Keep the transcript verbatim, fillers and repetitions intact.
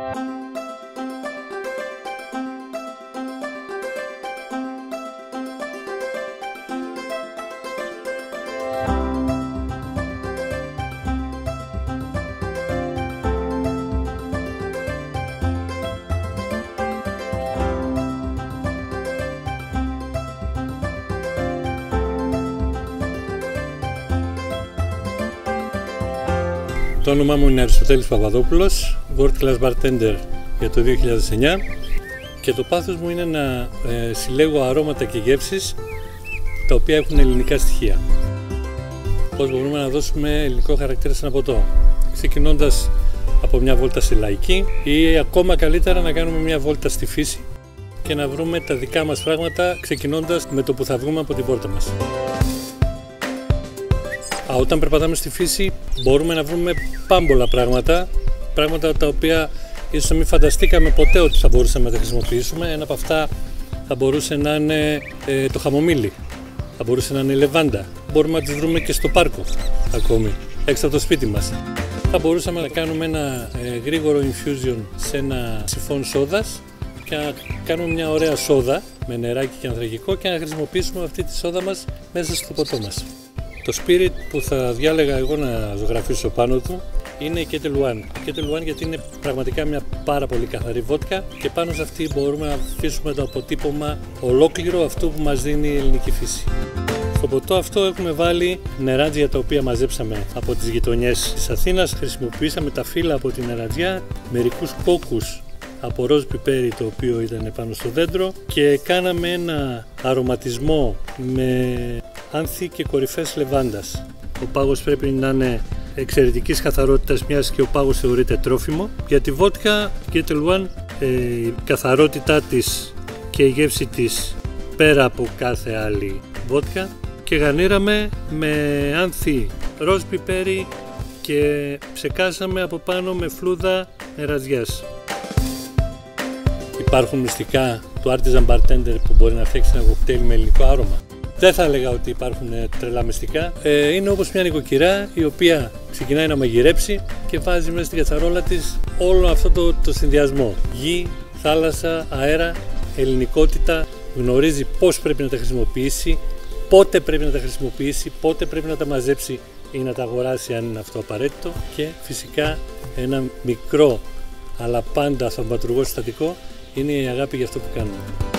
Το όνομά μου είναι Αριστοτέλης Παπαδόπουλος, World Class Bartender για το δύο χιλιάδες εννιά και το πάθος μου είναι να ε, συλλέγω αρώματα και γεύσεις τα οποία έχουν ελληνικά στοιχεία. Πώς μπορούμε να δώσουμε ελληνικό χαρακτήρα σε ένα ποτό, ξεκινώντας από μια βόλτα σε λαϊκή ή ακόμα καλύτερα να κάνουμε μια βόλτα στη φύση και να βρούμε τα δικά μας πράγματα ξεκινώντας με το που θα βγούμε από την πόρτα μας. Α, όταν περπατάμε στη φύση μπορούμε να βρούμε πάμπολα πράγματα, πράγματα τα οποία ίσως να μην φανταστήκαμε ποτέ ότι θα μπορούσαμε να τα χρησιμοποιήσουμε. Ένα από αυτά θα μπορούσε να είναι ε, το χαμομήλι, θα μπορούσε να είναι η λεβάντα. Μπορούμε να τις βρούμε και στο πάρκο ακόμη, έξω από το σπίτι μας. Θα μπορούσαμε να κάνουμε ένα ε, γρήγορο infusion σε ένα σιφόν σόδας και να κάνουμε μια ωραία σόδα με νεράκι και ανθρακικό και να χρησιμοποιήσουμε αυτή τη σόδα μας μέσα στο ποτό μας. Το spirit που θα διάλεγα εγώ να ζωγραφίσω πάνω του είναι η Ketel One. Η Ketel One γιατί είναι πραγματικά μια πάρα πολύ καθαρή βότκα και πάνω σε αυτή μπορούμε να αφήσουμε το αποτύπωμα ολόκληρο αυτού που μας δίνει η ελληνική φύση. Στο ποτό αυτό έχουμε βάλει νεράτζια τα οποία μαζέψαμε από τις γειτονιές της Αθήνας. Χρησιμοποιήσαμε τα φύλλα από την νεράτζια, μερικούς κόκκους από ροζ πιπέρι το οποίο ήταν πάνω στο δέντρο και κάναμε ένα αρωματισμό με άνθη και κορυφές λεβάντας. Ο πάγος πρέπει να είναι εξαιρετικής καθαρότητας, μιας και ο πάγος θεωρείται τρόφιμο. Για τη βότκα Ketel One η καθαρότητά της και η γεύση της πέρα από κάθε άλλη βότκα και γανίραμε με άνθη ροζ πιπέρι και ψεκάσαμε από πάνω με φλούδα νεραζιάς. Υπάρχουν μυστικά του artisan bartender που μπορεί να φτιάξει ένα κοκτέιλ με ελληνικό άρωμα. Δεν θα έλεγα ότι υπάρχουν τρελά μυστικά. Ε, είναι όπως μια νοικοκυρά η οποία ξεκινάει να μαγειρέψει και βάζει μέσα στην κατσαρόλα της όλο αυτό το, το συνδυασμό. Γη, θάλασσα, αέρα, ελληνικότητα, γνωρίζει πώς πρέπει να τα χρησιμοποιήσει, πότε πρέπει να τα χρησιμοποιήσει, πότε πρέπει να τα μαζέψει ή να τα αγοράσει αν είναι αυτό απαραίτητο και φυσικά ένα μικρό αλλά πάντα θαυματουργό συστατικό είναι η αγάπη για αυτό που κάνουμε.